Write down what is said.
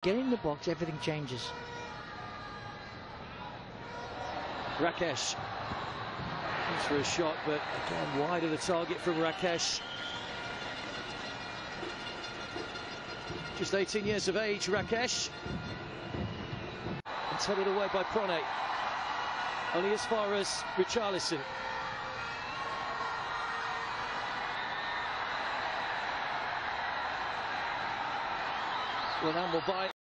Get in the box, everything changes. Rakesh goes for a shot, but again wide of the target from Rakesh. Just 18 years of age, Rakesh. And headed away by Pranay. Only as far as Richarlison. Well, now Mumbai.